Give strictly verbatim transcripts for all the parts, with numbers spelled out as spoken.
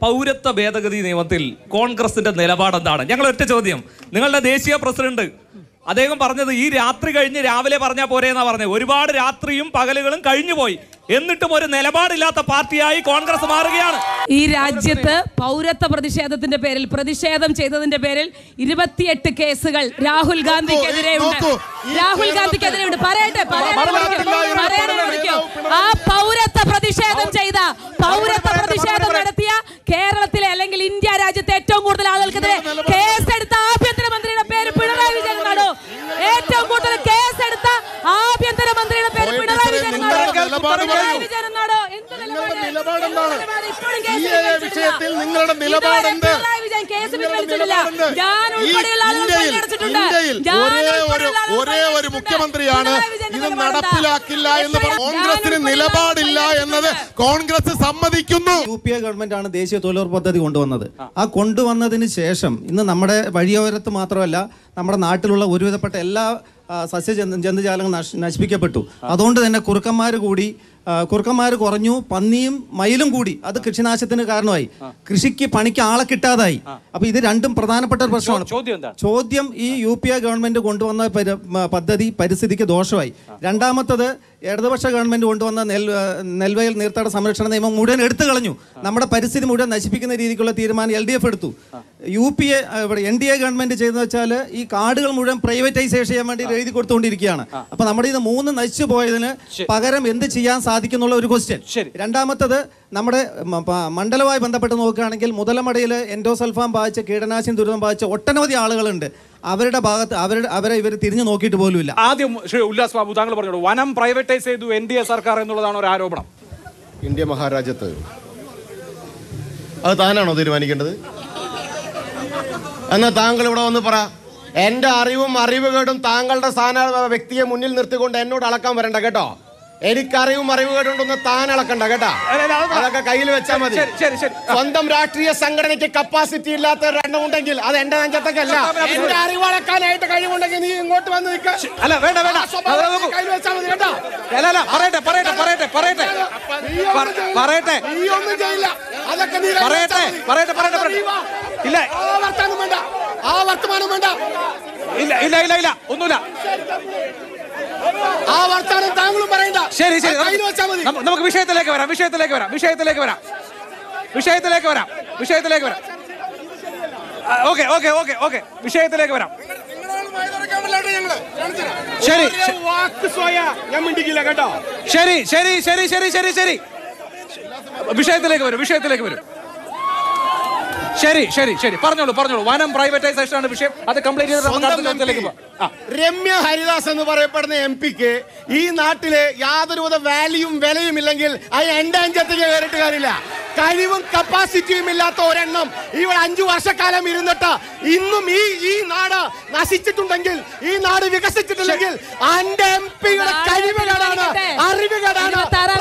പൗരത്വ ഭേദഗതി നിയമത്തിൽ കോൺഗ്രസിന്റെ നിലപാട് എന്താണ്? ഞങ്ങൾ ഒറ്റ ചോദ്യം. നിങ്ങളുടെ ദേശീയ പ്രസിഡന്റ് അദ്ദേഹം പറഞ്ഞത് ഈ രാത്രി കഴിഞ്ഞ് രാവിലെ പറഞ്ഞാൽ പോരെ എന്നാ പറഞ്ഞത്. ഒരുപാട് രാത്രിയും പകലുകളും കഴിഞ്ഞു പോയി, എന്നിട്ടും ഒരു നിലപാടില്ലാത്ത പാർട്ടിയായി കോൺഗ്രസ് മാറുകയാണ്. ഈ രാജ്യത്ത് പൗരത്വ പ്രതിഷേധത്തിന്റെ പേരിൽ പ്രതിഷേധം ചെയ്തതിന്റെ പേരിൽ ഇരുപത്തിയെട്ട് കേസുകൾ രാഹുൽ ഗാന്ധിക്കെതിരെ ഉണ്ട്. രാഹുൽ ഗാന്ധിക്കെതിരെ ഉണ്ട്. പറയട്ടെ, ആ പൗരത്വ പ്രതിഷേധം ചെയ്ത പൗരത്വ പ്രതിഷേധം നടത്തിയ കേരളത്തിലെ അല്ലെങ്കിൽ ഇന്ത്യ രാജ്യത്തെ ഏറ്റവും കൂടുതൽ ആളുകൾക്കെതിരെ കേസെടുത്ത ആഭ്യന്തരമന്ത്രിയുടെ പേര് പിണറായി വിജയൻ എന്നാണോ? ഏറ്റവും കൂടുതൽ കേസെടുത്ത ആഭ്യന്തരമന്ത്രിയുടെ പേര് പിണറായി വിജയൻ എന്നാണോ? നിങ്ങളുടെ നിലപാട് എന്ത്? ഒരേ ഒരു മുഖ്യമന്ത്രിയാണ് ഇത് നടപ്പിലാക്കില്ല എന്ന് പറഞ്ഞു. കോൺഗ്രസിന് നിലപാടില്ല എന്നത് കോൺഗ്രസ് സമ്മതിക്കുന്നു. യു പി എ ഗവൺമെന്റ് ആണ് ദേശീയ തൊഴിലുറപ്പ് പദ്ധതി കൊണ്ടുവന്നത്. ആ കൊണ്ടുവന്നതിന് ശേഷം ഇന്ന് നമ്മുടെ വഴിയോരത്ത് മാത്രമല്ല നമ്മുടെ നാട്ടിലുള്ള ഒരുവിധപ്പെട്ട എല്ലാ സസ്യ ജന്തുജാലങ്ങൾ നശിപ്പിക്കപ്പെട്ടു. അതുകൊണ്ട് തന്നെ കുറുക്കന്മാർ കൂടി കുറുക്കന്മാർ കുറഞ്ഞു, പന്നിയും മയിലും കൂടി. അത് കൃഷിനാശത്തിന് കാരണമായി, കൃഷിക്ക് പണിക്ക് ആളെ കിട്ടാതായി. അപ്പൊ ഇത് രണ്ടും പ്രധാനപ്പെട്ട ഒരു പ്രശ്നമാണ്. ചോദ്യം ഈ യു പി എ ഗവൺമെന്റ് കൊണ്ടുവന്ന പദ്ധതി പരിസ്ഥിതിക്ക് ദോഷമായി. രണ്ടാമത്തത് ഇടതുപക്ഷ ഗവൺമെന്റ് കൊണ്ടുവന്ന നെൽ നെൽവയൽ നീർത്തട സംരക്ഷണ നിയമം മുഴുവൻ എടുത്തു കളഞ്ഞു. നമ്മുടെ പരിസ്ഥിതി മുഴുവൻ നശിപ്പിക്കുന്ന രീതിക്കുള്ള തീരുമാനം എൽ ഡി എഫ് എടുത്തു. യു പി എ ഇവിടെ എൻ ഡി എ ഗവൺമെന്റ് ചെയ്തെന്ന് വെച്ചാൽ ഈ കാർഡുകൾ മുഴുവൻ പ്രൈവറ്റൈസേഷൻ ചെയ്യാൻ വേണ്ടി എഴുതി കൊടുത്തുകൊണ്ടിരിക്കുകയാണ്. അപ്പൊ നമ്മുടെ ഇത് മൂന്ന് നശിച്ചു പോയതിന് പകരം എന്ത് ചെയ്യാൻ സാധിക്കുന്നുള്ള ഒരു ക്വസ്റ്റ്യൻ. രണ്ടാമത്തത് നമ്മുടെ മണ്ഡലവുമായി ബന്ധപ്പെട്ട് നോക്കുകയാണെങ്കിൽ മുതലമടയിൽ എൻഡോസൾഫാൻ ബാധിച്ച കീടനാശിനി ദുരിതം ബാധിച്ച ഒട്ടനവധി ആളുകളുണ്ട്. അവരുടെ ഭാഗത്ത് അവരുടെ അവരെ ഇവർ തിരിഞ്ഞു നോക്കിയിട്ട് പോലുമില്ല. ആദ്യം ഉല്ലാസ് ബാബു, താങ്കൾ പറഞ്ഞോളൂ. വനം പ്രൈവറ്റൈസ് ചെയ്തു എൻ ഡി എ സർക്കാർ എന്നുള്ളതാണ് ഒരു ആരോപണം. ഇന്ത്യ മഹാരാജ്യത്ത് അത് താനാണോ തീരുമാനിക്കേണ്ടത്? എന്നാൽ താങ്കൾ ഇവിടെ വന്ന് പറ. എന്റെ അറിവും അറിവുകേടും താങ്കളുടെ സ്ഥാന വ്യക്തിയെ മുന്നിൽ നിർത്തിക്കൊണ്ട് എന്നോട് അളക്കാൻ വരണ്ട കേട്ടോ. എനിക്കറിവും അറിവുകേടുണ്ടെന്ന് താൻ അളക്കണ്ട കേട്ടാ. അതൊക്കെ കയ്യിൽ വെച്ചാൽ മതി. സ്വന്തം രാഷ്ട്രീയ സംഘടനയ്ക്ക് കപ്പാസിറ്റി ഇല്ലാത്ത ഒരെണ്ണം ഉണ്ടെങ്കിൽ അത് എന്റെ നെഞ്ചത്തൊക്കെ അല്ല. എന്റെ അറിവളക്കാനായിട്ട് കഴിവുണ്ടെങ്കിൽ നീ ഇങ്ങോട്ട് വന്ന് നിൽക്കുക. കയ്യിൽ വെച്ചാൽ മതി കേട്ടോ. പറയട്ടെ പറയട്ടെ പറയട്ടെ പറയട്ടെ പറയട്ടെ നീ ഒന്നും ചെയ്യില്ല. അതൊക്കെ നീ പറയട്ടെ പറയട്ടെ പറയട്ടെ ഇല്ല ആ വർത്തമാനം വേണ്ട. ആ വർത്തമാനം വേണ്ട. ഇല്ല ഇല്ല ഇല്ല ഇല്ല ഒന്നുമില്ല. ആ വർത്തമാനം താങ്കളും പറയണ്ട. ശരി ശരി, നമുക്ക് വിഷയത്തിലേക്ക് വരാം വിഷയത്തിലേക്ക് വരാം വിഷയത്തിലേക്ക് വരാം വിഷയത്തിലേക്ക് വരാം വിഷയത്തിലേക്ക് വരാം ഓക്കെ ഓക്കെ ഓക്കെ ഓക്കെ വിഷയത്തിലേക്ക് വരാം. ശരി ശരി ശരി ശരി ശരി ശരി ശരി വിഷയത്തിലേക്ക് വരും വിഷയത്തിലേക്ക് വരും ശരി ശരി ശരി പറഞ്ഞോളൂ പറഞ്ഞോളൂ. വനം പ്രൈവറ്റൈസേഷൻ ആണ് വിഷയം. അത് കംപ്ലീറ്റ് ചെയ്ത് രമ്യ ഹരിദാസ് എന്ന് പറയപ്പെടുന്ന എം പിക്ക് ഈ നാട്ടിലെ യാതൊരുവിധ വാല്യൂം വിലയും ഇല്ലെങ്കിൽ അത് എന്റെ അഞ്ചത്തേക്ക് കയറിയിട്ട് കാര്യമില്ല. കഴിവും കപ്പാസിറ്റിയും ഇല്ലാത്ത ഒരെണ്ണം ഇവിടെ അഞ്ചു വർഷക്കാലം ഇരുന്നിട്ട് ഇന്നും ഈ ഈ നാട് നശിച്ചിട്ടുണ്ടെങ്കിൽ, ഈ നാട് വികസിച്ചിട്ടില്ലെങ്കിൽ എന്റെ എം പിയുടെ കഴിവുകളാണ്, അറിവുകളാണ്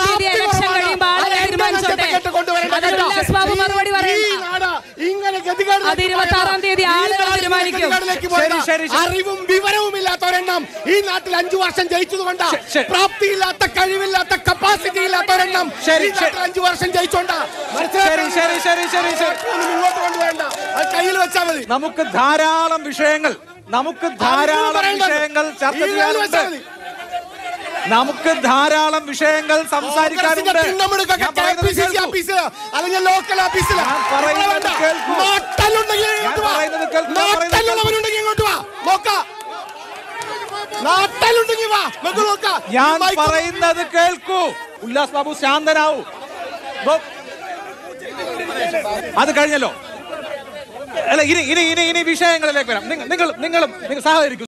അറിവും വിവരവും ഇല്ലാത്ത ഒരെണ്ണം ഈ നാട്ടിൽ അഞ്ചു വർഷം ജയിച്ചതുകൊണ്ടാ. പ്രാപ്തിയില്ലാത്ത കഴിവില്ലാത്ത കപ്പാസിറ്റി ഇല്ലാത്ത ഒരെണ്ണം അഞ്ചു വർഷം ജയിച്ചോണ്ടാ. കയ്യിൽ വെച്ചാൽ മതി. നമുക്ക് ധാരാളം വിഷയങ്ങൾ നമുക്ക് ധാരാളം വിഷയങ്ങൾ ചർച്ച ചെയ്യാനുണ്ട്. നമുക്ക് ധാരാളം വിഷയങ്ങൾ സംസാരിക്കാനുണ്ട്. ഞാൻ പറയുന്നത് കേൾക്കൂ. ഉല്ലാസ് ബാബു ശാന്തനാവൂ. അത് കഴിഞ്ഞല്ലോ. അല്ല, ഇനി ഇനി ഇനി ഇനി വിഷയങ്ങളിലേക്ക് വരാം. നിങ്ങൾ നിങ്ങളും നിങ്ങൾ സഹകരിക്കും.